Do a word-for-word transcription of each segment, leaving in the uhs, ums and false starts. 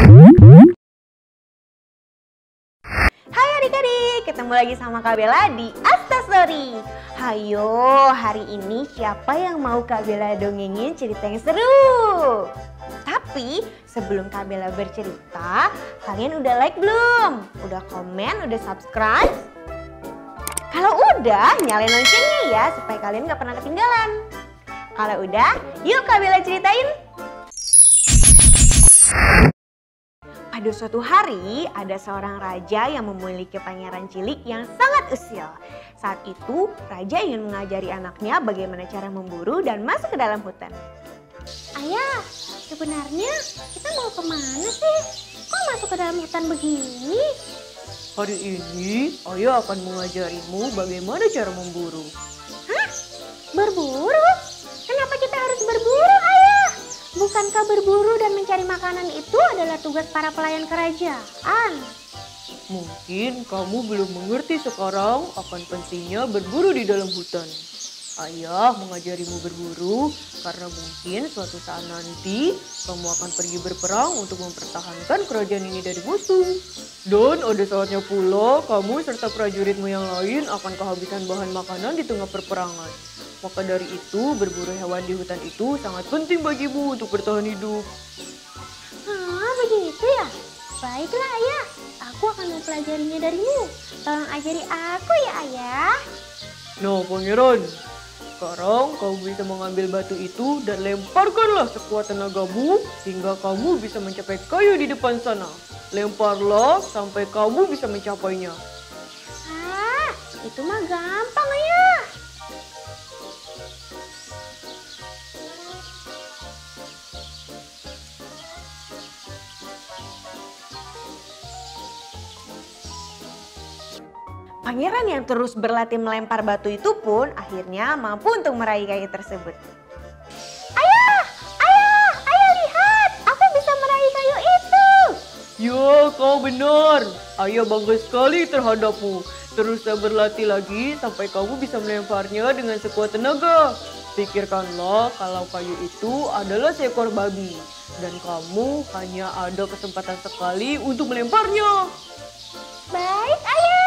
Hai adik-adik, ketemu lagi sama Kak Bella di Asta Story. Hayo, hari ini siapa yang mau Kak Bella dongengin cerita yang seru? Tapi sebelum Kak Bella bercerita, kalian udah like belum? Udah komen, udah subscribe? Kalau udah, nyalain loncengnya ya supaya kalian gak pernah ketinggalan. Kalau udah, yuk Kak Bella ceritain. Pada suatu hari, ada seorang raja yang memiliki pangeran cilik yang sangat usil. Saat itu, raja ingin mengajari anaknya bagaimana cara memburu dan masuk ke dalam hutan. Ayah, sebenarnya kita mau kemana sih? Kok masuk ke dalam hutan begini? Hari ini, ayah akan mengajarimu bagaimana cara memburu. Hah? Berburu? Kenapa kita harus berburu, Ayah? Bukankah berburu dan mencari makanan itu adalah tugas para pelayan kerajaan? Mungkin kamu belum mengerti sekarang akan pentingnya berburu di dalam hutan. Ayah mengajarimu berburu karena mungkin suatu saat nanti kamu akan pergi berperang untuk mempertahankan kerajaan ini dari musuh. Dan ada saatnya pula kamu serta prajuritmu yang lain akan kehabisan bahan makanan di tengah perperangan. Maka dari itu berburu hewan di hutan itu sangat penting bagimu untuk bertahan hidup. Ah, begitu ya? Baiklah Ayah, aku akan mempelajarinya darimu. Tolong ajari aku ya Ayah. Nah pangeran, sekarang kamu bisa mengambil batu itu dan lemparkanlah sekuat tenagamu hingga kamu bisa mencapai kayu di depan sana. Lemparlah sampai kamu bisa mencapainya. Ah, itu mah gampang Ayah. Pangeran yang terus berlatih melempar batu itu pun akhirnya mampu untuk meraih kayu tersebut. Ayah, ayah, ayah lihat, aku bisa meraih kayu itu. Ya, kau benar. Ayah bangga sekali terhadapmu. Teruslah berlatih lagi sampai kamu bisa melemparnya dengan sekuat tenaga. Pikirkanlah kalau kayu itu adalah seekor babi. Dan kamu hanya ada kesempatan sekali untuk melemparnya. Baik, ayah.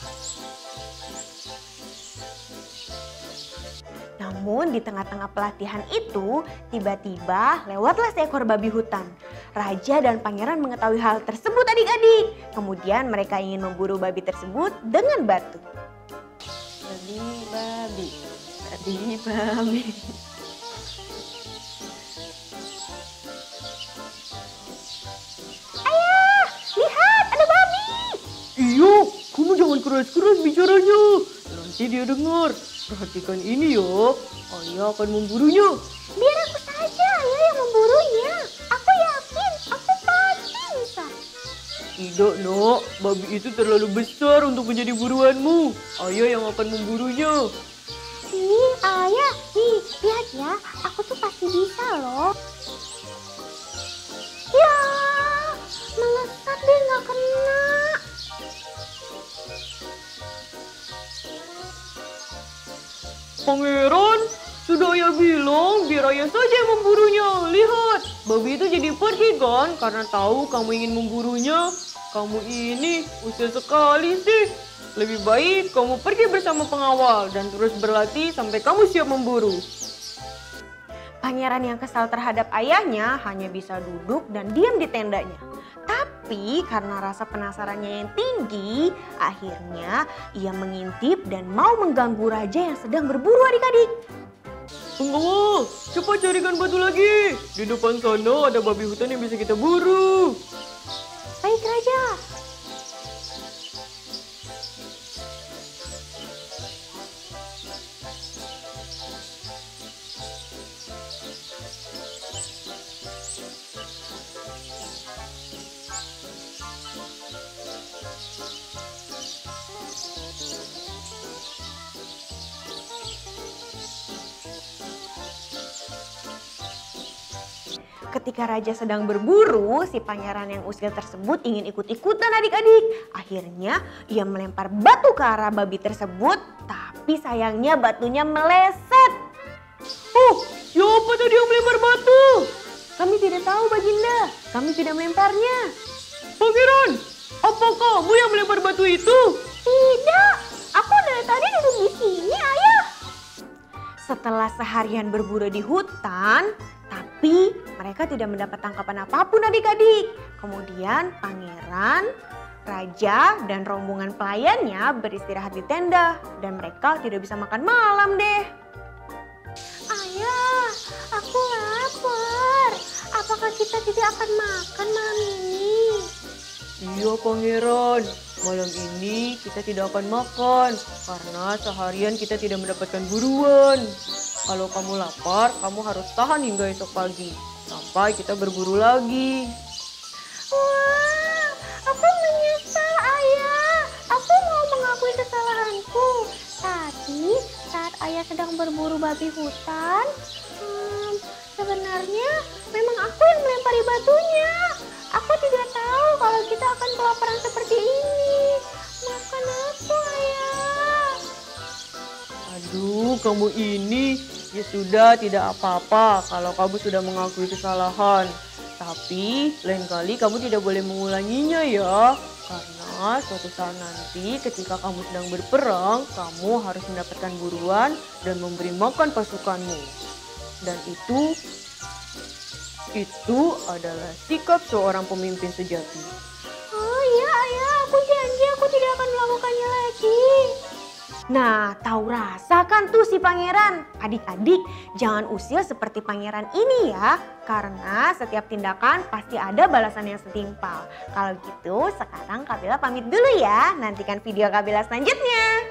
Namun di tengah-tengah pelatihan itu, tiba-tiba lewatlah seekor babi hutan. Raja dan pangeran mengetahui hal tersebut adik-adik. Kemudian mereka ingin memburu babi tersebut dengan batu. Babi, babi, babi, babi. Ayah, lihat ada babi. Iya, kamu jangan keras-keras bicaranya. Nanti dia dengar. Perhatikan ini ya, ayah akan memburunya. Biar aku saja ayah yang memburunya. Aku yakin, aku pasti bisa. Tidak nak, babi itu terlalu besar untuk menjadi buruanmu. Ayah yang akan memburunya. Ih, ayah, nih, lihat ya, aku tuh pasti bisa loh. Ya, melesat deh nggak kena. Pangeran, sudah ayah bilang biar ayah saja yang memburunya. Lihat, babi itu jadi pergi kan karena tahu kamu ingin memburunya. Kamu ini usil sekali sih. Lebih baik kamu pergi bersama pengawal dan terus berlatih sampai kamu siap memburu. Pangeran yang kesal terhadap ayahnya hanya bisa duduk dan diam di tendanya. Tapi karena rasa penasarannya yang tinggi, akhirnya ia mengintip dan mau mengganggu raja yang sedang berburu adik-adik. Pengawal, cepat carikan batu lagi. Di depan sana ada babi hutan yang bisa kita buru. Baik raja. Ketika raja sedang berburu, si pangeran yang usil tersebut ingin ikut-ikutan adik-adik. Akhirnya ia melempar batu ke arah babi tersebut, tapi sayangnya batunya meleset. Oh, siapa tadi yang melempar batu? Kami tidak tahu, Baginda. Kami tidak melemparnya. Pangeran, apa kamu yang melempar batu itu? Tidak, aku dari tadi duduk di sini, Ayah. Setelah seharian berburu di hutan, tapi mereka tidak mendapat tangkapan apapun adik-adik. Kemudian pangeran, raja, dan rombongan pelayannya beristirahat di tenda. Dan mereka tidak bisa makan malam deh. Ayah, aku lapar. Apakah kita tidak akan makan malam ini? Iya pangeran, malam ini kita tidak akan makan karena seharian kita tidak mendapatkan buruan. Kalau kamu lapar, kamu harus tahan hingga esok pagi sampai kita berburu lagi. Wah, aku menyesal Ayah. Aku mau mengakui kesalahanku. Tadi saat Ayah sedang berburu babi hutan, hmm, sebenarnya memang aku yang melempari batunya. Aku tidak tahu kalau kita akan kelaparan seperti ini. Maafkan aku, Ayah. Aduh, kamu ini ya sudah tidak apa-apa kalau kamu sudah mengakui kesalahan. Tapi lain kali kamu tidak boleh mengulanginya ya. Karena suatu saat nanti ketika kamu sedang berperang, kamu harus mendapatkan buruan dan memberi makan pasukanmu. Dan itu Itu adalah sikap seorang pemimpin sejati. Oh iya Ayah, aku janji aku tidak akan melakukannya lagi. Nah, tahu rasa kan tuh si pangeran. Adik-adik, jangan usil seperti pangeran ini ya. Karena setiap tindakan pasti ada balasan yang setimpal. Kalau gitu, sekarang Kak Bella pamit dulu ya. Nantikan video Kak Bella selanjutnya.